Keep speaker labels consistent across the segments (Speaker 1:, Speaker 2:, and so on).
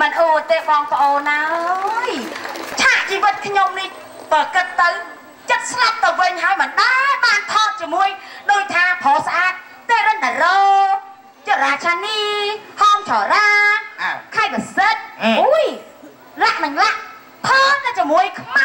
Speaker 1: มันโอเตะบองโอนะฉากชีวิตขยมนี่เปิดกระตือจัดสลับตะเวนให้มันได้บานทอดจมูกโดยทาพอสะอาดเตรันดาโรเจราชานีห้องฉอราไข่แบบเซ็ตอุ้ยละหนึ่งละทอดน่าจะมวยขม้า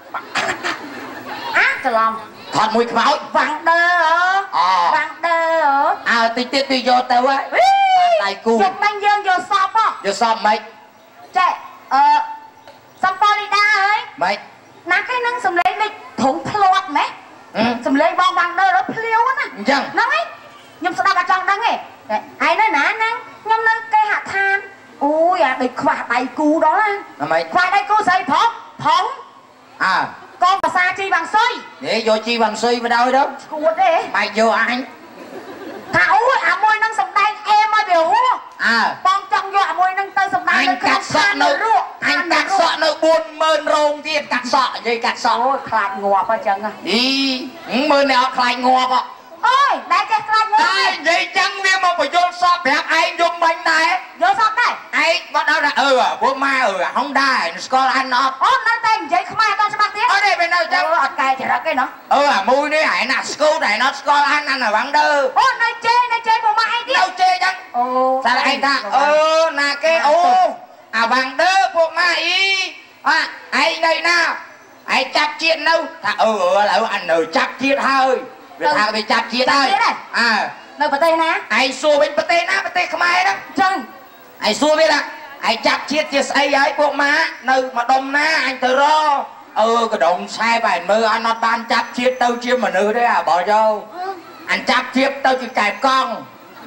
Speaker 1: อ่ะจะลอง
Speaker 2: ทอดมวยขม้า
Speaker 1: วังเด้อวังเด้อ
Speaker 2: ติดตีโยแต่ว่าไอ้กู
Speaker 1: หยุดมันยืนอยู่สอบป่ะ
Speaker 2: อยู่สอบไหม
Speaker 1: เจ๊สัมปอดีได้เฮ้ย
Speaker 2: ไม่
Speaker 1: นักให้นั่งสำเร็จในถุงพลวดไหมสำเร็จบองวังเด้อแล้วเพลียวนะ
Speaker 2: ยัง
Speaker 1: นั่งไงยมสดาบจังดังไงไอ้นั่นนะนั่งยมนั่งแกหาทานอุ้ยเด็กขวาไตกูđó là
Speaker 2: ทำไม
Speaker 1: ขวาไตกูใส่ผงcon mà xa chi bằng xôi
Speaker 2: để vô chi bằng xôi vào đâu đó
Speaker 1: chuột đấy
Speaker 2: mày vô anh
Speaker 1: thảo môi nâng sầm đai em ơi biểu con trong vô môi nâng tơi sầm đai
Speaker 2: anh cắt sọ nó buồn mơn rong thiệt cắt sọ gì cắt sọ
Speaker 1: ôi khạc ngọt quá chừng à
Speaker 2: đi mơn này khạc ngọt ạ
Speaker 1: ôi đại cái khạc ngọt
Speaker 2: vậy chẳng biết mà phải vô sọp đẹp anh vô mình này
Speaker 1: vô sọp đây
Speaker 2: anh bắt đầu là bố ma không đai có anh nó
Speaker 1: nói tên vậy không ai con sẽ bắt tiếng
Speaker 2: ở đây bên đâu
Speaker 1: chắc ở cây thì ra cái nó
Speaker 2: mui này hãy nè school này nó có anh là bạn đâu
Speaker 1: nói chơi bộ mai đi
Speaker 2: đâu chơi chẳng sao lại anh ta là cái bạn đó bộ mai anh đây nào anh chắp chuyện đâu là anh chắp chuyện hơi thằng bị chắp chuyện thôi
Speaker 1: nơi bờ tây ná
Speaker 2: anh xua bên bờ tây không ai đó
Speaker 1: chân
Speaker 2: anh xua biết à anh chắp chuyện chia sẻ ấy bộ má nơi mà đông ná anh tự ro cái đồng sai bài mơ anh nó ban chắp chiết tao chia mà nữ đấy bỏ cho anh chắp chiết tao chỉ cài con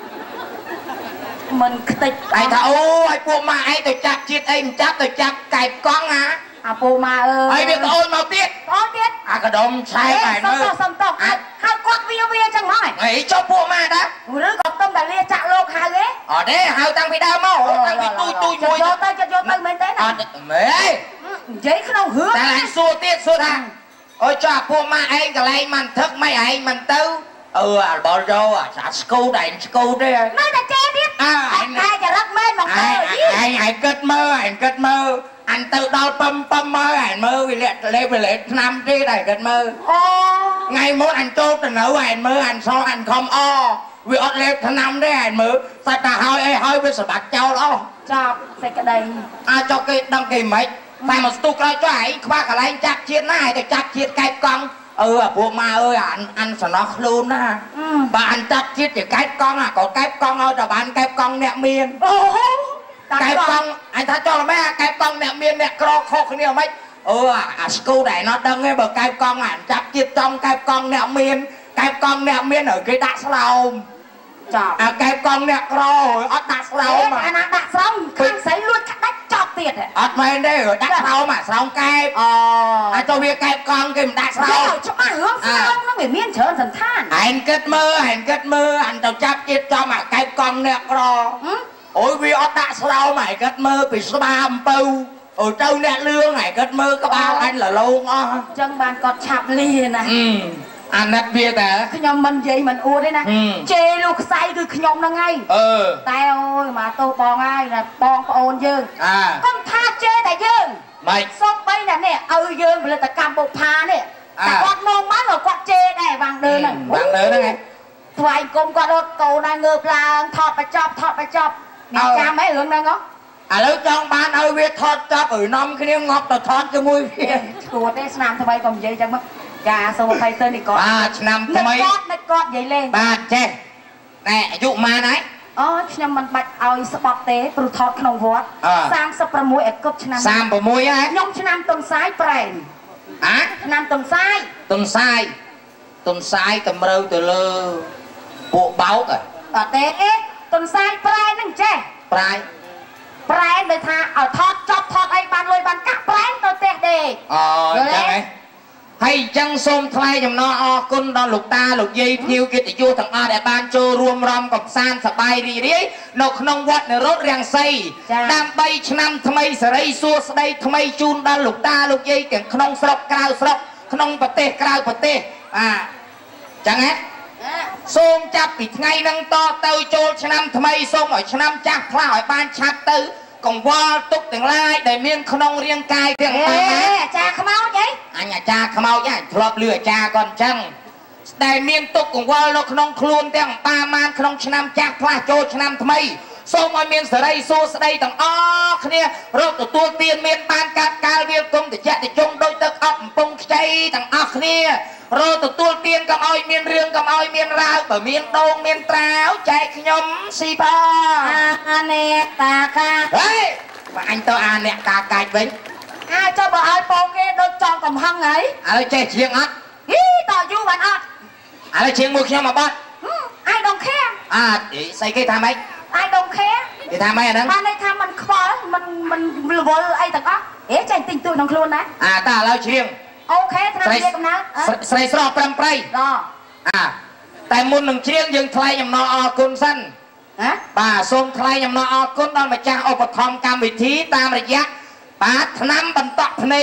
Speaker 1: mình tịch
Speaker 2: anh thà anh bộ mà anh tôi chắp chiết anh chắp tôi chắp cài con hả
Speaker 1: bộ mà
Speaker 2: anh biết ôn màu tiết cái đồng sai bài mơ
Speaker 1: hai quạt vía chẳng nói
Speaker 2: ấy cho bộ mà đó
Speaker 1: rứa còn tâm là lia chạ lô hai ghế
Speaker 2: ở đấy hai tăng bị đau máu tăng bị tôi mùi
Speaker 1: cho vô tay mình thế này
Speaker 2: mày
Speaker 1: giấy cái đâu hứa
Speaker 2: anh xua tiết xua thằng ôi cho bộ mà anh cái này mình thức mấy anh mình tao bỏ rô xã school đấy
Speaker 1: nói là che biết anh chả lắc mê mà
Speaker 2: anh kết mơ anh tự đo pâm mơ anh mơ vì lệ năm đi này kết mơ ngày mốt anh chốt thì nấu anh mơ anh so anh không vì ọt lệ năm đấy anh mơ sao ta hơi với sự bạc châu đó
Speaker 1: cho cái đây
Speaker 2: cho cái đăng ký mấy phải một tục ra cho ấy qua cả anh chặt chiết này thì chặt chiết cái con bộ ma ơi anh sẽ nó luôn á và anh chặt chiết thì cái con có cái con ơi là bạn cái con mẹ miên cái con anh ta cho mấy cái con mẹ miên mẹ cro khô cái nhiều mấy school này nó đăng cái bờ cái con anh chặt chiết trong cái con mẹ miên ở cái đá sao cái con mẹ cro rồi đá sao mà
Speaker 1: anh đá sao khăn sấy luôn cắt đách chọc tiệt
Speaker 2: mày đây ở đá sao mà sao cái cho biết cái con cái đá sao
Speaker 1: cho mà hướng sao nó phải miên trở dần than
Speaker 2: anh kết mơ anh tao chắp chiết cho mà cái con mẹ cro ôi vì đá sao mày kết mơ bị số 3 bầu ở trong nè lương này kết mơ có bao anh là luôn
Speaker 1: chân bàn còn chạp liền này
Speaker 2: anh đặt bia à
Speaker 1: cái nhóm mình vậy mình ua đấy nè chê luôn say cứ cái nhóm nó ngay tao ơi mà tôi bòn ai là bòn ôn dương con tha chê tại dương
Speaker 2: mày
Speaker 1: xong bây là nè dương là ta cầm bột tha nè ta quạt mông mắt rồi quạt chê này vàng đơn này
Speaker 2: vàng đơn đó nghe
Speaker 1: thoại cùng qua đốt cầu này ngược là thọt phải chọc nghe cha mấy hướng đang ngó
Speaker 2: lúc trong ban ơi biết thọt chọc ở nông cái niêu ngọt là thọt cho mui
Speaker 1: chuột đấy làm thôi bay còn gì chẳng mất gà xong thay tên thì có
Speaker 2: 3 năm mấy
Speaker 1: nó cọt vậy lên
Speaker 2: 3 chê nè dụ mà đấy
Speaker 1: ខ្ញុំមិនបាច់ឲ្យស្បត់ទេព្រោះថតក្នុងវត្ត36ឲ្យគប់ឆ្នាំ
Speaker 2: 36ហ៎
Speaker 1: ខ្ញុំឆ្នាំតុនសាយប្រែនឆ្នាំតុនសាយតម្រូវទៅលើ
Speaker 2: ពួកបោក
Speaker 1: អត់ទេតុនសាយប្រែនហ្នឹងចេះប្រែនដូចថាឲ្យថតចប់ថតអីបានលុយបានកាក់ប្រែនទៅផ្ទះដេក
Speaker 2: ចឹងហ៎ហើយចឹងសូមថ្លែងអំណរអគុណដល់លោកតាលោកយាយភ្ញៀវកិត្តិយសទាំងអស់ដែលបានចូលរួមរំកំសាន្តសប្បាយរីករាយនៅក្នុងវត្តនរោត្តរាំងសីដើម្បីឆ្នាំថ្មីសេរីសួស្តីថ្មីជូនដល់លោកតាលោកយាយទាំងក្នុងស្រុកក្រៅស្រុកក្នុងប្រទេសក្រៅប្រទេសចឹងហ៎សូមចាប់ពីថ្ងៃហ្នឹងតទៅចូលឆ្នាំថ្មីសូមឲ្យឆ្នាំចាស់ខ្លះឲ្យបានឆាប់ទៅកង្វល់ទុកទាំងឡាយដែលមានក្នុងរាងកាយទាំងអស់
Speaker 1: អាចារ្យខ្មោចអី
Speaker 2: អញអាចារ្យខ្មោចហ្នឹងធ្លាប់លឺអាចារ្យគាត់អញ្ចឹងដែលមានទុកកង្វល់នៅក្នុងខ្លួនទាំងប៉ាម៉ានក្នុងឆ្នាំចាស់ផ្លាស់ចូលឆ្នាំថ្មីសូមឲ្យមានសេរីសួស្តីទាំងអស់គ្នារកទទួលទានមានបានកាត់កាលវាគុំតិចតិចងដោយទឹកអប់កំពុងខ្ចីទាំងអស់គ្នារកទទួលទានកុំឲ្យមានរឿងកុំឲ្យមានរាវបើមានដងមានត្រាវចែកខ្ញុំស៊ីផង
Speaker 1: អាអ្នកតាកា
Speaker 2: ហេបើអញទៅអាអ្នកតាកាច់វិញ
Speaker 1: ចុះបើឲ្យពងគេដូចចង់កំហឹងហីឥ
Speaker 2: ឡូវចេះជាងអត់
Speaker 1: តយូរបានអត់
Speaker 2: ឥឡូវជាងមួយខ្ញុំមកបត់
Speaker 1: I don't care
Speaker 2: ស្អីគេថាម៉េច
Speaker 1: I don't care
Speaker 2: គេថាម៉េចអាហ្នឹង
Speaker 1: បានន័យថាมันខ្វល់มันរវល់អីទាំងអស់ចេះទិញទួយក្នុងខ្លួនណា
Speaker 2: តាឥឡូវច្រៀង
Speaker 1: អូខេថ្នាក់ជាកំណើត
Speaker 2: ស្រីស្រស់ប្រឹមប្រៃតែមុននឹងច្រៀងយើងថ្លែងអំណរអរគុណសិនបាទសូមថ្លែងអំណរអរគុណដល់ម្ចាស់ឧបត្ថម្ភកម្មវិធីតាមរយៈបាទឆ្នាំបន្តក់ភ្នែក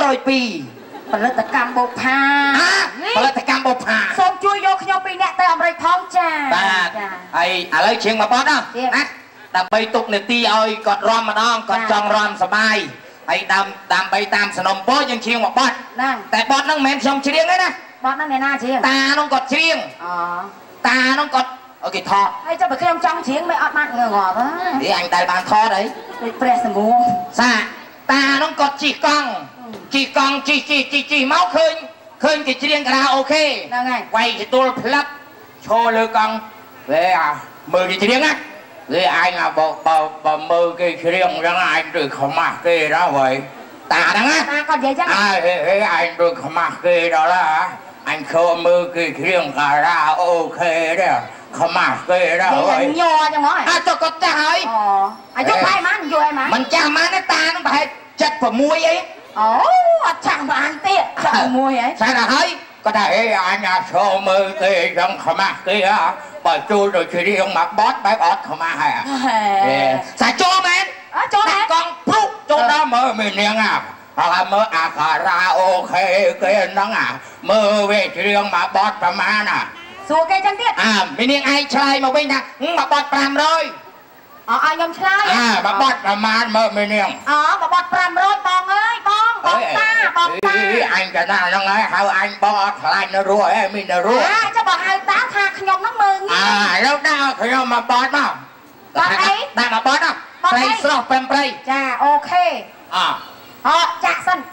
Speaker 2: 502
Speaker 1: ផលិតកម្មបុប្ផា
Speaker 2: ផលិតកម្មបុប្ផា
Speaker 1: សូមជួយយកខ្ញុំពីរនាក់ទៅអាមេរិកផងចា
Speaker 2: បាទហើយឥឡូវច្រៀងមកបត់ណាដើម្បីទុកនាទីឲ្យគាត់រំម្ដងគាត់ចង់រំសប្បាយហើយដើម្បីតាមសំណុំពរយើងច្រៀងមកបត់តែបត់ហ្នឹងមិនមែនខ្ញុំច្រៀងទេណា
Speaker 1: បត់ហ្នឹងអ្នកណាច្រៀង
Speaker 2: តាហ្នឹងគាត់ច្រៀងតាហ្នឹងគាត់អូគេថត
Speaker 1: ហើយចុះបើខ្ញុំចង់ច្រៀងមិនអត់បានងើងាប់
Speaker 2: ទេអញដែលបានថតអី
Speaker 1: ដូចព្រះសង្ឃួង
Speaker 2: តាហ្នឹងគាត់ជិះកង់ជីមកឃើញគេច្រៀងខារ៉ាអូខេ
Speaker 1: ហ្នឹងហើយ
Speaker 2: វាយទទួលផ្លឹបឈរលើកង់លេមើលគេច្រៀងណាលេអញបើមើលគេច្រៀងអញ្ចឹងអញដូចខ្មាស់គេដល់ហើយតាហ្នឹងណា
Speaker 1: តាគាត់និយាយចឹង
Speaker 2: អញដូចខ្មាស់គេដល់ហើយអញខំមើលគេច្រៀងខារ៉ាអូខេដែរខ្មាស់គេដល់ហើយ
Speaker 1: ញ័រចឹងហ៎
Speaker 2: ចុះគាត់ចាស់ហើយ
Speaker 1: អាយុប្រហែលម៉ានអាយុអីម៉ាន
Speaker 2: មិនចាស់ម៉ានទេតាហ្នឹងប្រហែល76អី
Speaker 1: អត់ចាស់បានទៀត76ហ៎
Speaker 2: ស្អាតហើយគាត់ថាអញឈរមើលគេចឹងខ្មាស់គេបើចូលទៅច្រៀងមកបត់បែបអត់ខ្មាស់ហើយសាចូលមែន
Speaker 1: ចូលមែ
Speaker 2: នកង់ព្រុកចូលដល់មើលមាននាងហើយមើលអាការ៉ាអូខេគេហ្នឹងមើលវាច្រៀងមកបត់ប្រមាណ
Speaker 1: សួរគេចឹងទៀត
Speaker 2: មាននាងឯងឆ្លើយមកវិញថាមកបត់500
Speaker 1: ឲ្យខ្ញុំឆ្លើយ
Speaker 2: មកបត់ប្រមាណមើលមាននាង
Speaker 1: មកបត់500បងអើយបងតា
Speaker 2: អញកណាហ្នឹងហើយហៅអញបងអត់ខ្លាចនៅរស់ឯងមាននៅរស់
Speaker 1: ចុះបើហៅតាថាខ្ញុំហ្នឹងមើលងា
Speaker 2: យឥឡូវដាក់ខ្ញុំមកបត់មក
Speaker 1: បត់អី
Speaker 2: ដាក់មកបត់ព្រៃស្រស់5ព្រៃ
Speaker 1: ចាអូខេចាក់សិន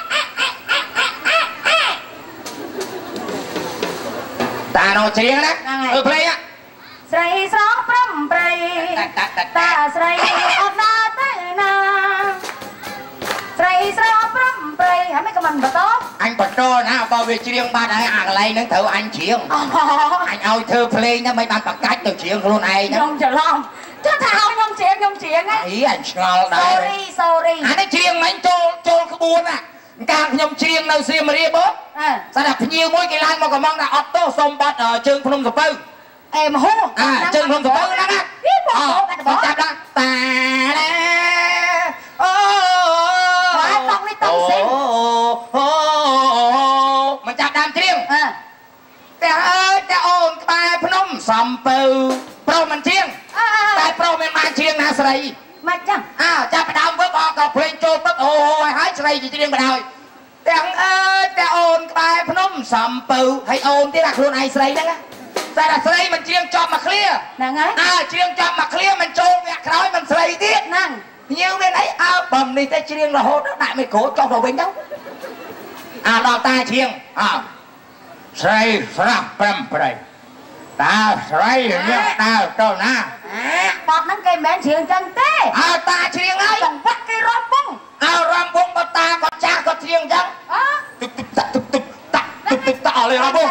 Speaker 2: តានោះច្រៀងណាភ្លេង
Speaker 1: ស្រីស្រស់5ព្រៃតាស្រីអត់ណាទៅណាស្រីស្រស់5ព្រៃហើយមិនក៏មិនបន្ត
Speaker 2: អញបន្តណាបើវាច្រៀងបាត់ហើយអាកន្លែងហ្នឹងត្រូវអញច្រៀងអញឲ្យធ្វើភ្លេងហ្នឹងមិនបានបកាច់ទៅច្រៀងខ្លួនឯង
Speaker 1: ខ្ញុំច្រឡំចុះថាឲ្យខ្ញុំច្រៀងហ្នឹង
Speaker 2: អញឆ្ងល់ដែរ
Speaker 1: sorry
Speaker 2: អានេះច្រៀងមិនចូលក្បួនណាកាលខ្ញុំច្រៀងនៅសៀមរាបស្ដាប់ភ្ញៀវមួយគេឡើងមកកំងថាអត់ទោសសូមបាត់ជើងភ្នំសពៅ
Speaker 1: មហូ
Speaker 2: ជើងភ្នំសពៅហ្នឹងណាចាប់ដល់តាអូ
Speaker 1: បានតង់នេះតង់សិន
Speaker 2: មិនចាប់ដើមច្រៀងតែអើយតែអូនក្បែរភ្នំសំពៅប្រុសមិនច្រៀងតែប្រុសមានបានច្រៀងណាស្រី
Speaker 1: មិនចឹង
Speaker 2: ចាប់ដើមវឹកអក៏ភ្លេងចូលទឹកអូយហើយស្រីច្រៀងបដ ாய் ទាំងអើយតែអូនក្បែរភ្នំសំពៅហើយអូនទៀតអាខ្លួនឯងស្រីហ្នឹងតែតែស្រីមិនច្រៀងចប់មកឃ្លា
Speaker 1: ហ្នឹង
Speaker 2: ហើយច្រៀងចប់មកឃ្លាមិនចូលវគ្គក្រោយមិនស្រីទៀត
Speaker 1: ហ្នឹង
Speaker 2: ញៀវមានអីបំនេះតែច្រៀងរហូតដាក់មីក្រូចុះទៅវិញទៅដល់តាច្រៀងស្រីស្រស់5ព្រៃតាស្រីនេះដើរទៅណា
Speaker 1: បត់ហ្នឹងគេមិនមែនច្រៀងចឹងទេ
Speaker 2: តាច្រៀងហើយ
Speaker 1: ចង្វាក់គេរំវង
Speaker 2: រំវងបើតាគាត់ចាស់គាត់ច្រៀងចឹងតាអស់លេរំវង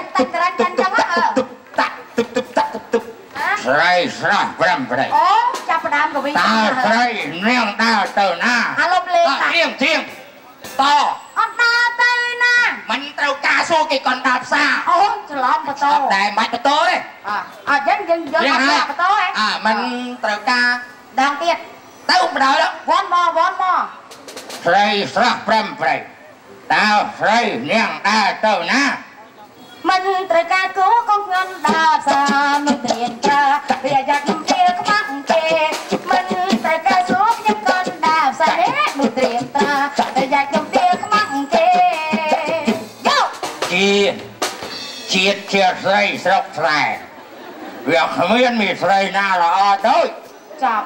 Speaker 2: ស្រីស្រស់5ព្រៃ
Speaker 1: ចាប់ផ្ដើមក៏វិញ
Speaker 2: តាស្រីនាងដើរទៅណា
Speaker 1: លុបលេង
Speaker 2: ច្រៀងត
Speaker 1: អត់ដើរទៅណា
Speaker 2: មិនត្រូវការសួរគេគាត់ដើរផ្សារ
Speaker 1: ច្រឡំបតោ
Speaker 2: តែមិនបាច់បតោទេ
Speaker 1: អត់យើងយកអត់បតោហ៎
Speaker 2: មិនត្រូវការ
Speaker 1: ដងទៀត
Speaker 2: ទៅបដ ாய்
Speaker 1: វ៉ាន់មក
Speaker 2: ស្រីស្រស់5ព្រៃតើស្រីនាងដើរទៅណា
Speaker 1: មិនត្រូវការគូកងងន់ដើរផ្សារមិនត្រៀនប្រើវាយ៉ាខ្ញុំជាខ្មាំងទេមិនត្រូវការសួរខ្ញុំក៏
Speaker 2: ជាស្រីស្រុកស្រែវាគ្មានមានស្រីណាល្អដូច
Speaker 1: ចាប់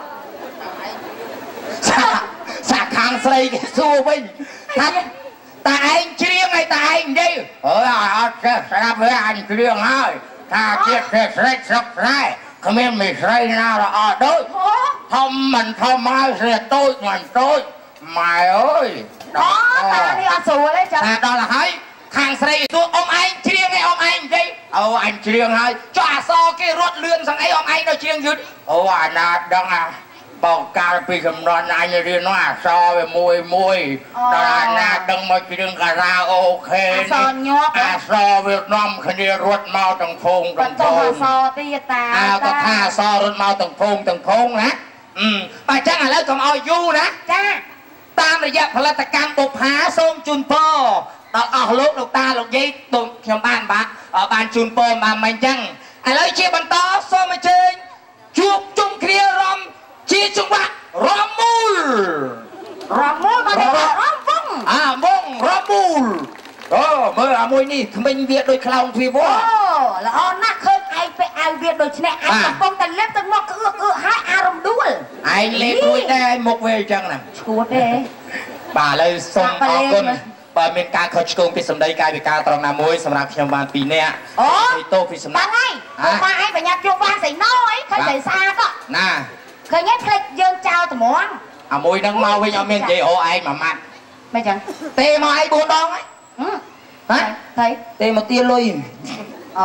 Speaker 2: សាខាងស្រីគេសួរវិញថាតែឯងច្រៀងឲ្យតែឯងនិយាយអើយអត់ចេះស្ដាប់វាអញច្រៀងហើយថាជាតិស្រីស្រុកស្រែគ្មានមានស្រីណាល្អដូចធំមិនធំហើយស្រីតូចមិនតូចម៉ែអើយ
Speaker 1: តែនេះអត់ស្រួលទេចា
Speaker 2: តែដល់ហើយខាងស្រីសួរអ៊ំឯងច្រៀងឯងអ៊ំឯងនិយាយអូអញច្រៀងហើយចុះអសគេរត់លឿនសឹងអីអ៊ំឯងនៅច្រៀងយឺតអូអាណាដឹងអាបងកាលពីចំនួនអញរៀននោះអសវាមួយដល់អាណាដឹងមកច្រៀងការ៉ាអូខេ
Speaker 1: អសញាប់
Speaker 2: អសវានាំគ្នារត់មកទាំងភូមិទាំងភូមិ
Speaker 1: អសទៀតតា
Speaker 2: ក៏ថាអសរត់មកទាំងភូមិទាំងភូមិណាបើចឹងឥឡូវកុំឲ្យយូរណា
Speaker 1: ចា
Speaker 2: តាមរយៈផលិតកម្មបុប្ផាសូមជូនពរដល់អស់លោកតាលោកយាយដូចខ្ញុំបានជូនពរបានមិនចឹងឥឡូវជាបន្តសូមអញ្ជើញជួបជុំគ្នារំជាចង្វាក់រំមូល
Speaker 1: មកតែរំវង
Speaker 2: វងរំមូលអូមើលអាមួយនេះក្មេងវាដូចខ្លោងទ្វីវ
Speaker 1: អូល្អណាស់ឃើញឯងទៅឲ្យវាដូចនេះឯងកំពុងតែលេបទឹកមកក្អឺហើយអារម្មណ៍ដួល
Speaker 2: ឯងលេបរួចតែមុខវាអញ្ចឹងណា
Speaker 1: ឈួតទេ
Speaker 2: បាទឥឡូវសូមអរគុណបើមានការខុសឆ្គងពីសម្ដីកាយវិការត្រង់ណាមួយសម្រាប់ខ្ញុំបាន2នាក់
Speaker 1: អូ
Speaker 2: ទោសពីសំណាក់
Speaker 1: ហ្នឹងហើយបងឯងបញ្ញាប់ជួបបានស្អីណោអីឃើញតែស្អាតក៏
Speaker 2: ណា
Speaker 1: ឃើញឯងផ្លេចយើងចោលត្មង
Speaker 2: អាមួយហ្នឹងមកវិញអត់មាននិយាយអូឯងមួយម៉ាត់
Speaker 1: មិនចឹង
Speaker 2: ទេមកឯង4ដងហ៎
Speaker 1: ថៃ
Speaker 2: ទេមកទាលុយ
Speaker 1: អូ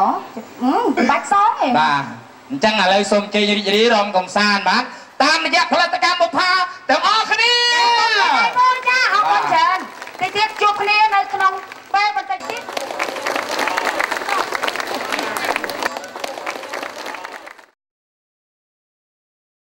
Speaker 1: បាច់សងឯង
Speaker 2: បាទអញ្ចឹងឥឡូវសូមជ័យរីករាយរំកំសាន្តបាទតាមរយៈផលិតកម្ម